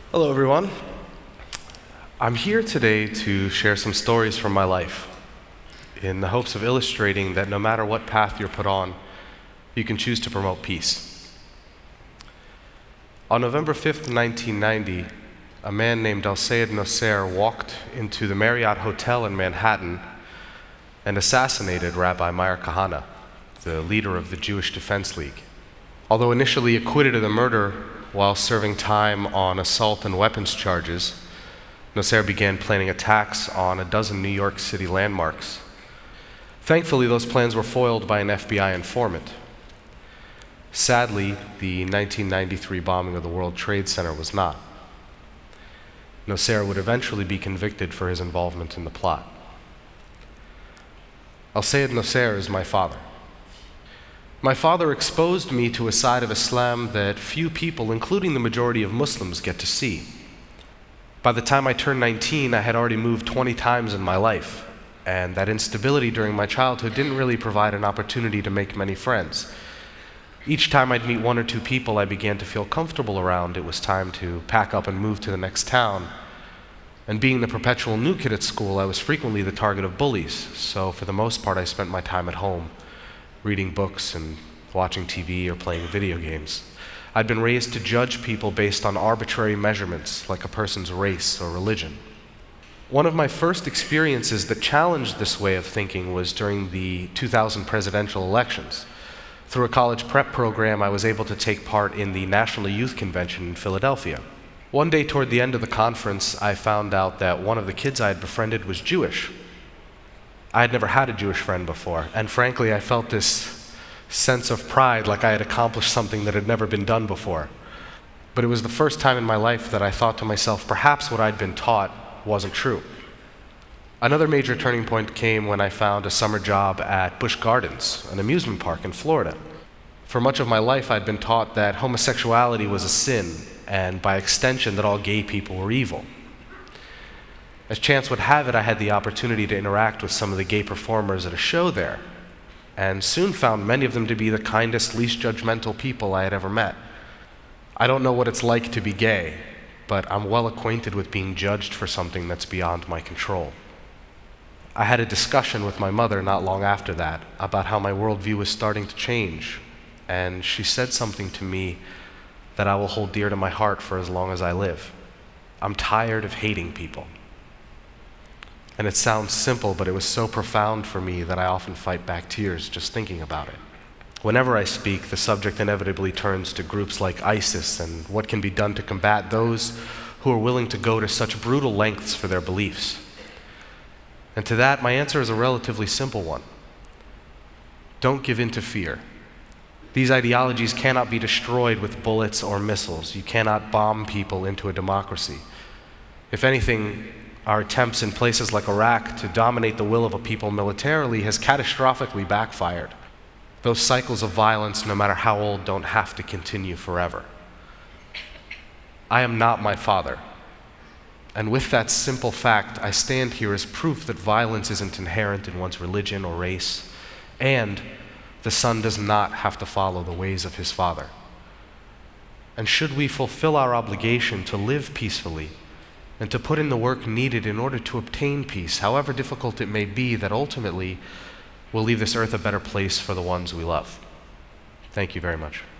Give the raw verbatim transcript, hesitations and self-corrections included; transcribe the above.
Hello, everyone. I'm here today to share some stories from my life in the hopes of illustrating that no matter what path you're put on, you can choose to promote peace. On November fifth, nineteen ninety, a man named Al-Sayed Nosser walked into the Marriott Hotel in Manhattan and assassinated Rabbi Meir Kahane, the leader of the Jewish Defense League. Although initially acquitted of the murder while serving time on assault and weapons charges, Nosser began planning attacks on a dozen New York City landmarks. Thankfully, those plans were foiled by an F B I informant. Sadly, the nineteen ninety-three bombing of the World Trade Center was not. Nosser would eventually be convicted for his involvement in the plot. Al-Sayed Nosser is my father. My father exposed me to a side of Islam that few people, including the majority of Muslims, get to see. By the time I turned nineteen, I had already moved twenty times in my life, and that instability during my childhood didn't really provide an opportunity to make many friends. Each time I'd meet one or two people I began to feel comfortable around, it was time to pack up and move to the next town. And being the perpetual new kid at school, I was frequently the target of bullies, so for the most part I spent my time at home, reading books and watching T V or playing video games. I'd been raised to judge people based on arbitrary measurements, like a person's race or religion. One of my first experiences that challenged this way of thinking was during the two thousand presidential elections. Through a college prep program, I was able to take part in the National Youth Convention in Philadelphia. One day toward the end of the conference, I found out that one of the kids I had befriended was Jewish. I had never had a Jewish friend before, and frankly, I felt this sense of pride, like I had accomplished something that had never been done before. But it was the first time in my life that I thought to myself, perhaps what I'd been taught wasn't true. Another major turning point came when I found a summer job at Busch Gardens, an amusement park in Florida. For much of my life, I'd been taught that homosexuality was a sin, and by extension, that all gay people were evil. As chance would have it, I had the opportunity to interact with some of the gay performers at a show there, and soon found many of them to be the kindest, least judgmental people I had ever met. I don't know what it's like to be gay, but I'm well acquainted with being judged for something that's beyond my control. I had a discussion with my mother not long after that about how my worldview was starting to change, and she said something to me that I will hold dear to my heart for as long as I live. I'm tired of hating people. And it sounds simple, but it was so profound for me that I often fight back tears just thinking about it. Whenever I speak, the subject inevitably turns to groups like ISIS and what can be done to combat those who are willing to go to such brutal lengths for their beliefs. And to that, my answer is a relatively simple one. Don't give in to fear. These ideologies cannot be destroyed with bullets or missiles. You cannot bomb people into a democracy. If anything, our attempts in places like Iraq to dominate the will of a people militarily has catastrophically backfired. Those cycles of violence, no matter how old, don't have to continue forever. I am not my father. And with that simple fact, I stand here as proof that violence isn't inherent in one's religion or race, and the son does not have to follow the ways of his father. And should we fulfill our obligation to live peacefully and to put in the work needed in order to obtain peace, however difficult it may be, that ultimately will leave this earth a better place for the ones we love. Thank you very much.